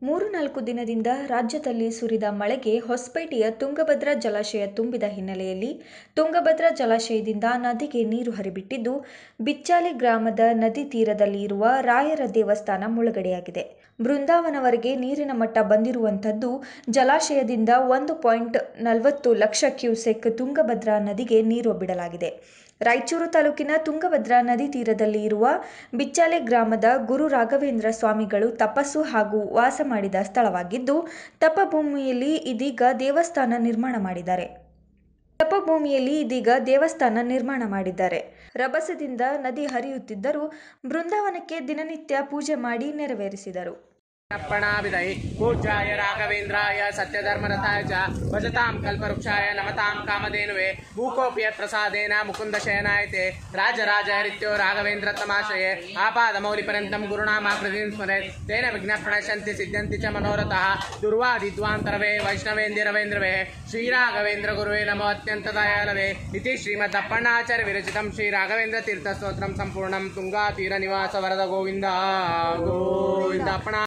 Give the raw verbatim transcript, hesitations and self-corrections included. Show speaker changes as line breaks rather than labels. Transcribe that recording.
ಮೂರು ನಾಲ್ಕು ದಿನದಿಂದ ರಾಜ್ಯದಲ್ಲಿ ಸುರಿದ ಮಳೆಗೆ ಹೊಸಪೇಟೆಯ ತುಂಗಭದ್ರಾ ಜಲಾಶಯ ತುಂಬಿದ ಹಿನ್ನೆಲೆಯಲ್ಲಿ ತುಂಗಭದ್ರಾ ಜಲಾಶಯದಿಂದ ನದಿಗೆ ನೀರು ಹರಿಬಿಟ್ಟಿದ್ದು, ಬಿಚ್ಚಾಲಿ ಗ್ರಾಮದ ನದಿ ತೀರದಲ್ಲಿ ಇರುವ ರಾಯರ ದೇವಸ್ಥಾನ ಮುಳುಗಡೆಯಾಗಿದೆ. ಬೃಂದಾವನವರೆಗೆ ನೀರಿನ ಮಟ್ಟ ಬಂದಿರುವಂಥದ್ದು. ಜಲಾಶಯದಿಂದ ಒಂದು ಪಾಯಿಂಟ್ ನಲವತ್ತು ಲಕ್ಷ ಕ್ಯೂಸೆಕ್ ತುಂಗಭದ್ರಾ ನದಿಗೆ ನೀರು ಬಿಡಲಾಗಿದೆ. ರಾಯಚೂರು ತಾಲೂಕಿನ ತುಂಗಭದ್ರಾ ನದಿ ತೀರದಲ್ಲಿ ಇರುವ ಬಿಚ್ಚಾಲಿ ಗ್ರಾಮದ ಗುರು ರಾಘವೇಂದ್ರ ಸ್ವಾಮಿಗಳು ತಪಸ್ಸು ಹಾಗೂ ವಾಸ ಮಾಡಿದ ಸ್ಥಳವಾಗಿದ್ದು, ತಪಭೂಮಿಯಲ್ಲಿ ಇದೀಗ ದೇವಸ್ಥಾನ ನಿರ್ಮಾಣ ಮಾಡಿದ್ದಾರೆ. ತಪಭೂಮಿಯಲ್ಲಿ ಇದೀಗ ದೇವಸ್ಥಾನ ನಿರ್ಮಾಣ ಮಾಡಿದ್ದಾರೆ. ರಭಸದಿಂದ ನದಿ ಹರಿಯುತ್ತಿದ್ದರೂ ಬೃಂದಾವನಕ್ಕೆ ದಿನನಿತ್ಯ ಪೂಜೆ ಮಾಡಿ ನೆರವೇರಿಸಿದರು.
अर्पणाभिधये पूज्याय राघवेन्द्राय सत्यधर्मरताय च भजतां कल्पवृक्षाय नमतां कामधेनुवे मूकोऽप्यत् प्रसादेन मुकुन्दशयनायते राजराजहरित्यो राघवेन्द्रतमाश्रये आपादमौलिपर्यन्तं गुरुणामाकृतिं स्मरेत् तेन विघ्नाः प्रणश्यन्ति सिद्ध्यन्ति च मनोरथाः दुर्वादिद्वान्तरवे वैष्णवेन्द्ररवेन्द्रवे श्रीराघवेन्द्रगुरुवे नमो अत्यन्तदयालवे इति श्रीमदप्पण्णाचार्य विरचितं श्रीराघवेन्द्रतीर्थस्तोत्रं सम्पूर्णं तुङ्गातीरनिवास वरद गोविन्द गोविन्द अप्पणा।